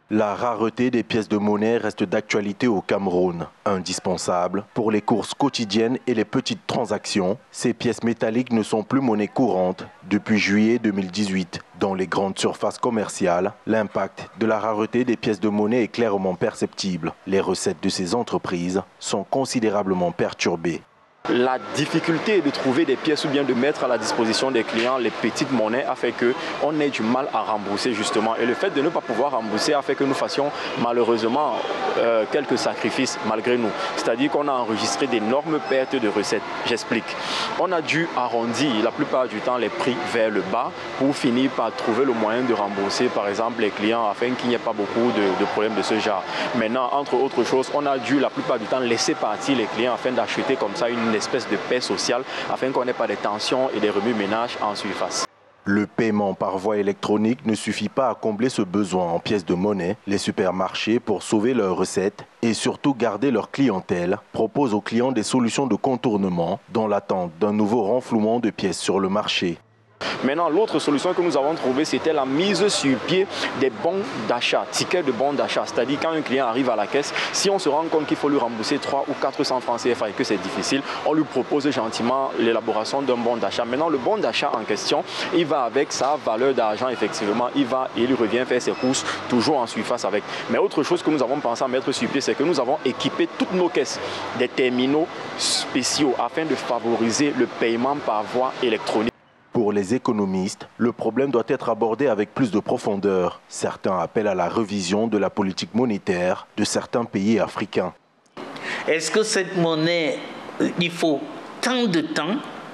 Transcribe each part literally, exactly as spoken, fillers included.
La rareté des pièces de monnaie reste d'actualité au Cameroun. Indispensable pour les courses quotidiennes et les petites transactions, ces pièces métalliques ne sont plus monnaie courante depuis juillet deux mille dix-huit. Dans les grandes surfaces commerciales, l'impact de la rareté des pièces de monnaie est clairement perceptible. Les recettes de ces entreprises sont considérablement perturbées. La difficulté de trouver des pièces ou bien de mettre à la disposition des clients les petites monnaies a fait qu'on ait du mal à rembourser justement. Et le fait de ne pas pouvoir rembourser a fait que nous fassions malheureusement euh, quelques sacrifices malgré nous. C'est-à-dire qu'on a enregistré d'énormes pertes de recettes. J'explique. On a dû arrondir la plupart du temps les prix vers le bas pour finir par trouver le moyen de rembourser par exemple les clients afin qu'il n'y ait pas beaucoup de, de problèmes de ce genre. Maintenant, entre autres choses, on a dû la plupart du temps laisser partir les clients afin d'acheter comme ça une espèce de paix sociale afin qu'on n'ait pas des tensions et des remue-ménages en surface. Le paiement par voie électronique ne suffit pas à combler ce besoin en pièces de monnaie. Les supermarchés, pour sauver leurs recettes et surtout garder leur clientèle, proposent aux clients des solutions de contournement dans l'attente d'un nouveau renflouement de pièces sur le marché. Maintenant, l'autre solution que nous avons trouvée, c'était la mise sur pied des bons d'achat, tickets de bons d'achat. C'est-à-dire quand un client arrive à la caisse, si on se rend compte qu'il faut lui rembourser trois ou quatre cents francs C F A et que c'est difficile, on lui propose gentiment l'élaboration d'un bon d'achat. Maintenant, le bon d'achat en question, il va avec sa valeur d'argent, effectivement. Il va et il revient faire ses courses toujours en surface avec. Mais autre chose que nous avons pensé à mettre sur pied, c'est que nous avons équipé toutes nos caisses des terminaux spéciaux afin de favoriser le paiement par voie électronique. Pour les économistes, le problème doit être abordé avec plus de profondeur. Certains appellent à la révision de la politique monétaire de certains pays africains. Est-ce que cette monnaie, il faut tant de temps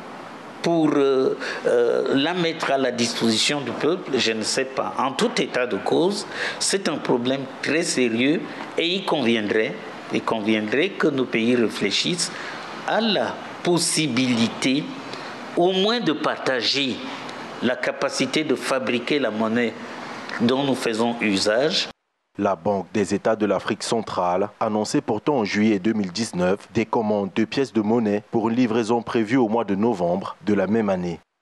pour euh, euh, la mettre à la disposition du peuple? Je ne sais pas. En tout état de cause, c'est un problème très sérieux et il conviendrait, il conviendrait que nos pays réfléchissent à la possibilité au moins de partager la capacité de fabriquer la monnaie dont nous faisons usage. La Banque des États de l'Afrique centrale annonçait pourtant en juillet deux mille dix-neuf des commandes de pièces de monnaie pour une livraison prévue au mois de novembre de la même année.